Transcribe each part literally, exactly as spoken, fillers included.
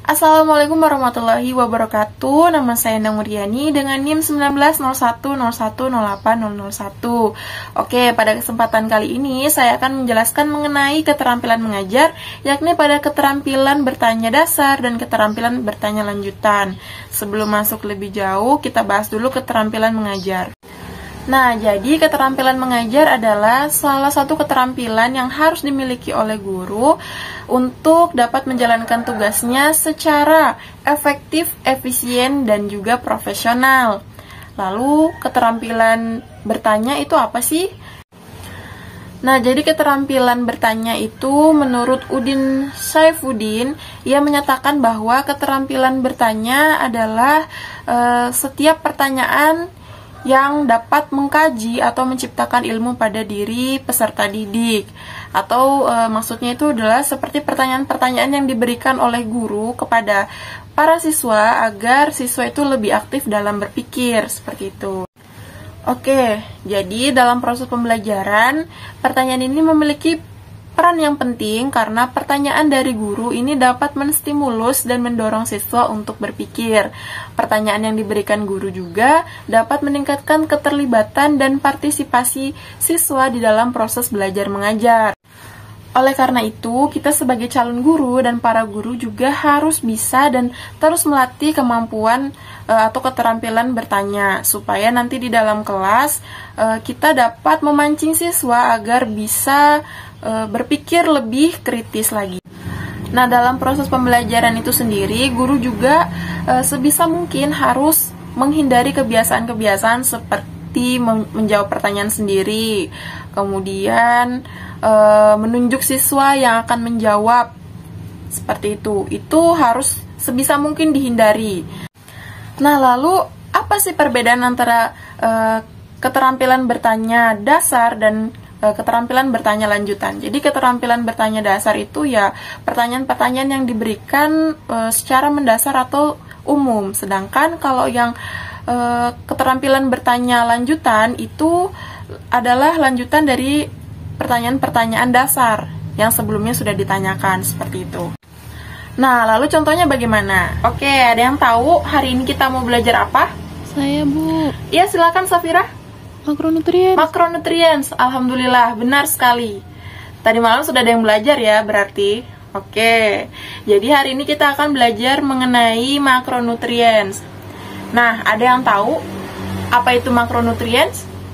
Assalamualaikum warahmatullahi wabarakatuh. Nama saya Endang Muriani dengan NIM sembilan belas nol satu nol satu nol delapan nol nol satu. Oke, pada kesempatan kali ini saya akan menjelaskan mengenai keterampilan mengajar, yakni pada keterampilan bertanya dasar dan keterampilan bertanya lanjutan. Sebelum masuk lebih jauh, kita bahas dulu keterampilan mengajar. Nah, jadi keterampilan mengajar adalah salah satu keterampilan yang harus dimiliki oleh guru untuk dapat menjalankan tugasnya secara efektif, efisien, dan juga profesional. Lalu, keterampilan bertanya itu apa sih? Nah, jadi keterampilan bertanya itu menurut Udin Saifuddin, ia menyatakan bahwa keterampilan bertanya adalah e, setiap pertanyaan yang dapat mengkaji atau menciptakan ilmu pada diri peserta didik. Atau e, maksudnya itu adalah seperti pertanyaan-pertanyaan yang diberikan oleh guru kepada para siswa agar siswa itu lebih aktif dalam berpikir, seperti itu. Oke, jadi dalam proses pembelajaran, pertanyaan ini memiliki peran yang penting karena pertanyaan dari guru ini dapat menstimulus dan mendorong siswa untuk berpikir. Pertanyaan yang diberikan guru juga dapat meningkatkan keterlibatan dan partisipasi siswa di dalam proses belajar mengajar. Oleh karena itu, kita sebagai calon guru dan para guru juga harus bisa dan terus melatih kemampuan e, atau keterampilan bertanya, supaya nanti di dalam kelas e, kita dapat memancing siswa agar bisa e, berpikir lebih kritis lagi. Nah, dalam proses pembelajaran itu sendiri, guru juga e, sebisa mungkin harus menghindari kebiasaan-kebiasaan seperti menjawab pertanyaan sendiri, kemudian e, menunjuk siswa yang akan menjawab, seperti itu. Itu harus sebisa mungkin dihindari. Nah, lalu apa sih perbedaan antara e, keterampilan bertanya dasar dan e, keterampilan bertanya lanjutan? Jadi keterampilan bertanya dasar itu ya pertanyaan-pertanyaan yang diberikan e, secara mendasar atau umum. Sedangkan kalau yang e, keterampilan bertanya lanjutan itu adalah lanjutan dari pertanyaan-pertanyaan dasar yang sebelumnya sudah ditanyakan, seperti itu. Nah, lalu contohnya bagaimana? Oke, ada yang tahu hari ini kita mau belajar apa? Saya, Bu. Iya, silakan Safira. Makronutrien. Makronutrien, alhamdulillah, benar sekali. Tadi malam sudah ada yang belajar ya, berarti. Oke, jadi hari ini kita akan belajar mengenai makronutrien. Nah, ada yang tahu apa itu makronutrien?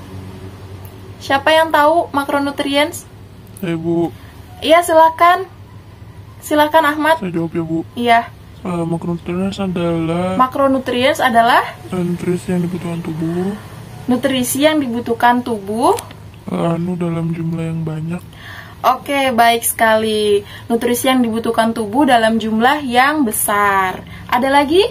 Siapa yang tahu makronutrien? Saya, Bu. Iya, silakan. Silakan Ahmad. Saya jawab ya, Bu. Iya. Uh, makronutrien adalah Makronutrien adalah nutrisi yang dibutuhkan tubuh nutrisi yang dibutuhkan tubuh anu dalam jumlah yang banyak. Oke, baik sekali. Nutrisi yang dibutuhkan tubuh dalam jumlah yang besar. Ada lagi?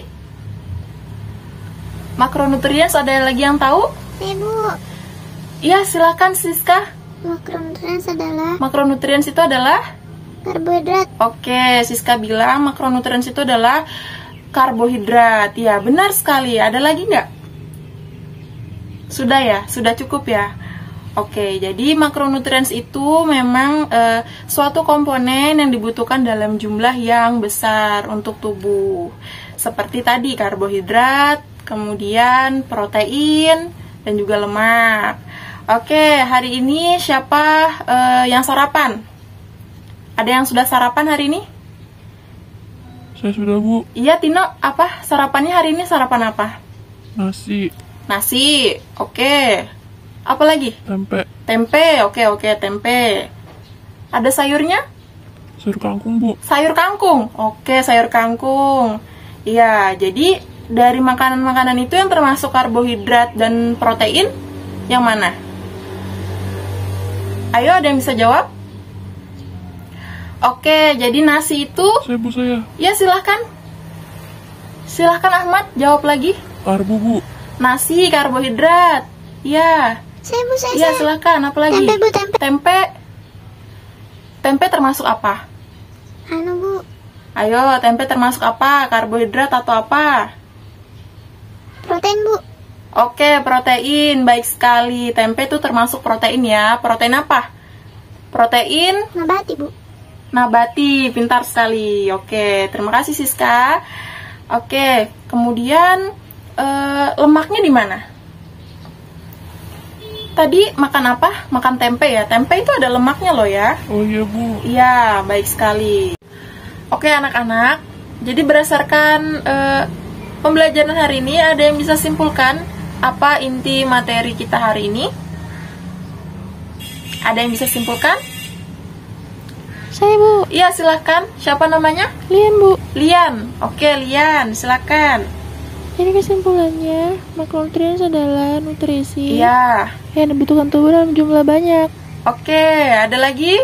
Makronutrien ada lagi yang tahu? Ibu, Iya, silakan Siska. makronutrien adalah Makronutrien itu adalah karbohidrat. Oke, Siska bilang makronutrien itu adalah karbohidrat. Ya, benar sekali. Ada lagi nggak? Sudah ya? Sudah cukup ya? Oke, jadi makronutrien itu memang e, suatu komponen yang dibutuhkan dalam jumlah yang besar untuk tubuh. Seperti tadi karbohidrat, kemudian protein, dan juga lemak. Oke, hari ini siapa e, yang sarapan? Ada yang sudah sarapan hari ini? Saya sudah, Bu. Iya, Tino, apa sarapannya hari ini? Sarapan apa? Nasi, Nasi, oke. Apa lagi? tempe, Tempe, oke oke tempe. Ada sayurnya? sayur kangkung, Bu. Sayur kangkung, oke sayur kangkung. Iya, jadi dari makanan-makanan itu yang termasuk karbohidrat dan protein, yang mana? Ayo, ada yang bisa jawab? Oke, jadi nasi itu, Saya, Bu, saya. ya silahkan. Silahkan Ahmad, jawab lagi. Karbo, Bu. Nasi, karbohidrat. Ya, Saya, Bu, saya, ya saya. silahkan. Apa lagi? Tempe, Bu, tempe. Tempe. Tempe termasuk apa? Anu, Bu, Ayo, tempe termasuk apa? Karbohidrat atau apa? protein, Bu. Oke, protein. Baik sekali. Tempe itu termasuk protein ya. Protein apa? Protein Nabati, Bu. Nabati, pintar sekali. Oke, terima kasih Siska. Oke, kemudian eh, lemaknya di mana? Tadi makan apa? Makan tempe ya. Tempe itu ada lemaknya loh ya. Oh iya bu. Iya, baik sekali. Oke anak-anak, jadi berdasarkan eh, pembelajaran hari ini, ada yang bisa simpulkan apa inti materi kita hari ini? Ada yang bisa simpulkan? Saya, Bu. Iya, silahkan. Siapa namanya? Lian, Bu. Lian. Oke, Lian, silakan. Jadi kesimpulannya, makronutrien adalah nutrisi Iya. yang dibutuhkan tubuh dalam jumlah banyak. Oke, ada lagi?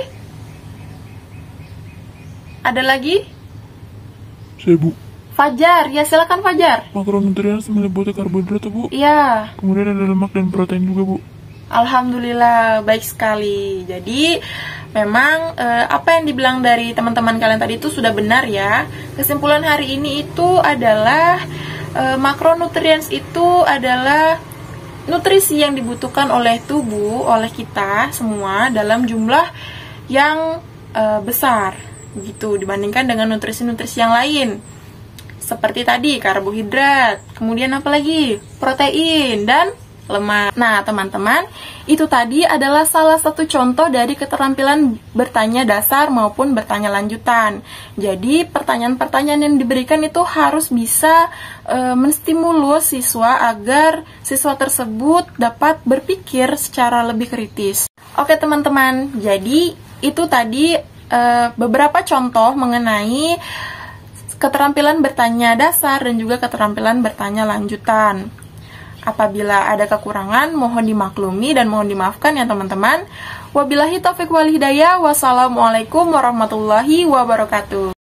Ada lagi? Saya bu. Fajar, ya silakan Fajar. Makronutrien meliputi karbohidrat bu. Iya. Kemudian ada lemak dan protein juga bu. Alhamdulillah, baik sekali. Jadi, memang eh, apa yang dibilang dari teman-teman kalian tadi itu sudah benar ya. Kesimpulan hari ini itu adalah eh, makronutrients itu adalah nutrisi yang dibutuhkan oleh tubuh, oleh kita semua dalam jumlah yang eh, besar gitu dibandingkan dengan nutrisi-nutrisi yang lain. Seperti tadi karbohidrat, kemudian apa lagi? Protein dan lemak. Nah, teman-teman, itu tadi adalah salah satu contoh dari keterampilan bertanya dasar maupun bertanya lanjutan. Jadi, pertanyaan-pertanyaan yang diberikan itu harus bisa e, menstimulus siswa agar siswa tersebut dapat berpikir secara lebih kritis. Oke, teman-teman. Jadi, itu tadi e, beberapa contoh mengenai keterampilan bertanya dasar dan juga keterampilan bertanya lanjutan. Apabila ada kekurangan, mohon dimaklumi dan mohon dimaafkan ya teman-teman. Wabillahi taufiq wal hidayah. Wassalamualaikum warahmatullahi wabarakatuh.